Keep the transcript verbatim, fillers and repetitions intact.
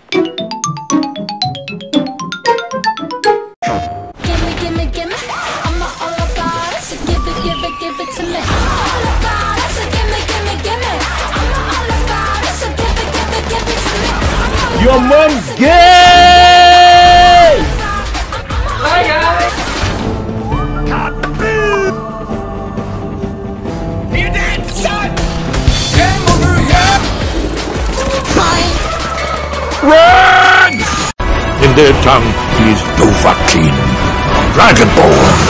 Gimme, gimme, gimme. I'm all about it, so give it, give it, give it to me. All about it, so gimme, gimme, gimme. I'm all about it, so give it, give it, give it to me. Your mom's gay! Hi guys! You dead, son! Game over here! Run! In their tongue, he is Dovahkiin, Dragonborn.